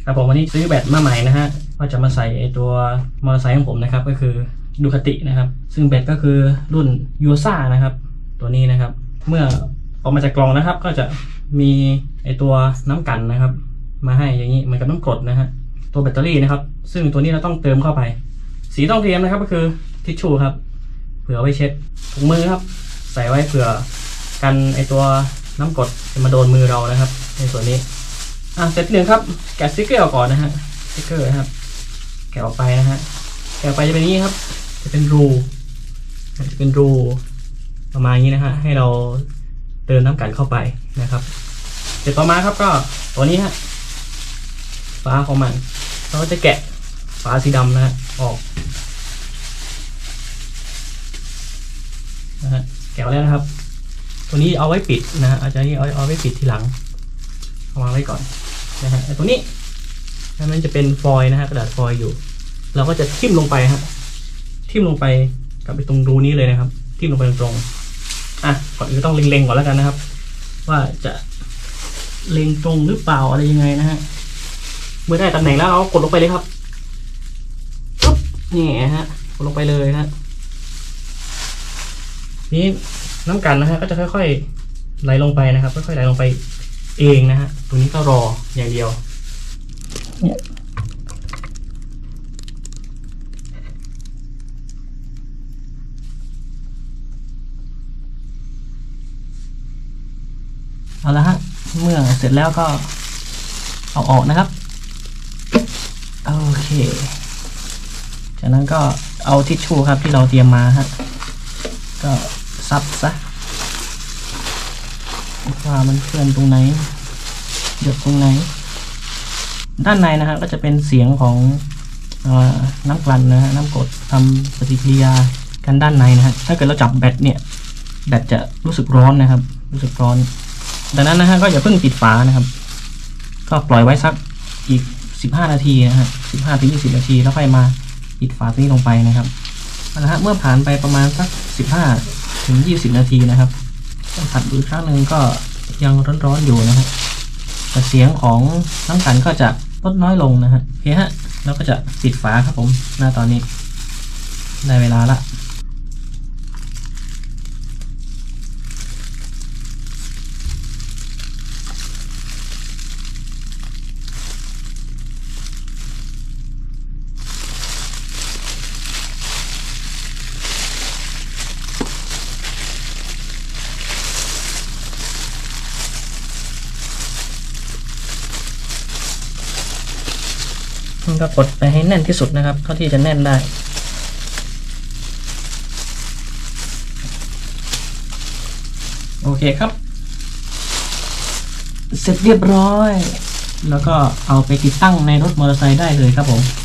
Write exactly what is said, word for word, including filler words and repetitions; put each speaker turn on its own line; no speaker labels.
ครับผมวันนี้ซื้อแบตมาใหม่นะฮะก็จะมาใส่ไอตัวมอเตอร์ไซค์ของผมนะครับก็คือดูคาตินะครับซึ่งแบตก็คือรุ่นยูซ่านะครับตัวนี้นะครับเมื่อออกมาจากกล่องนะครับก็จะมีไอตัวน้ำกันนะครับมาให้อย่างนี้เหมือนกับน้ำกรดนะฮะตัวแบตเตอรี่นะครับซึ่งตัวนี้เราต้องเติมเข้าไปสีต้องเตรียมนะครับก็คือทิชชู่ครับเผื่อไว้เช็ดถุงมือครับใส่ไว้เผื่อกันไอตัวน้ำกรดจะมาโดนมือเรานะครับในส่วนนี้อ่ะเสร็จหนึ่งครับแกะสติ๊กเกอร์ออกก่อนนะฮะสติ๊กเกอร์นะครับแกะออกไปนะฮะแกะออกไปจะเป็นนี้ครับจะเป็นรูจะเป็นรูประมาณนี้นะฮะให้เราเติมน้ำกันเข้าไปนะครับเสร็จต่อมาครับก็ตัวนี้ฮะฝาของมันเราจะแกะฝาสีดำนะฮะออกนะฮะแกะแล้วนะครับตัวนี้เอาไว้ปิดนะฮะอาจจะนี่เอาเอาไว้ปิดทีหลังเอาวางไว้ก่อนนะฮะตัวนี้มันจะเป็นฟอยล์นะฮะกระดาษฟอยล์อยู่เราก็จะทิ่มลงไปฮะทิ่มลงไปกับไปตรงรูนี้เลยนะครับทิ่มลงไปตรงๆอ่ะก่อนอื่นต้องเล็งๆก่อนแล้วกันนะครับว่าจะเล็งตรงหรือเปล่าอะไรยังไงนะฮะเมื่อได้ตำแหน่งแล้วเรากดลงไปเลยครับปุ๊บนี่ฮะกดลงไปเลยฮะนี้น้ำกันนะฮะก็จะค่อยๆไหลลงไปนะครับค่อยๆไหลลงไปเองนะฮะตัวนี้ก็รออย่างเดียวเนี่ยเอาละฮะเมื่อเสร็จแล้วก็เอาออกนะครับโอเคจากนั้นก็เอาทิชชู่ครับที่เราเตรียมมาฮะก็ซับซะว่ามันเคลื่อนตรงไหนหยดตรงไหนด้านในนะฮะก็จะเป็นเสียงของน้ำกลั่นนะฮะน้ำกรดทำปฏิกิริยากันด้านในนะฮะถ้าเกิดเราจับแบตเนี่ยแบตจะรู้สึกร้อนนะครับรู้สึกร้อนดังนั้นนะฮะก็อย่าเพิ่งปิดฝานะครับก็ปล่อยไว้สักอีกสิบห้านาทีนะฮะสิบห้าถึงยี่สิบนาทีแล้วค่อยมาปิดฝาตัวนี้ลงไปนะครับนะฮะเมื่อผ่านไปประมาณสักสิบห้าถึงยี่สิบนาทีนะครับผัดดูครั้งหนึ่งก็ยังร้อนๆอยู่นะฮะแต่เสียงของน้ำกันก็จะลดน้อยลงนะฮะโอเคฮะแล้วก็จะปิดฝาครับผมหน้าตอนนี้ได้เวลาละก็กดไปให้แน่นที่สุดนะครับเท่าที่จะแน่นได้โอเคครับเสร็จเรียบร้อยแล้วก็เอาไปติดตั้งในรถมอเตอร์ไซค์ได้เลยครับผม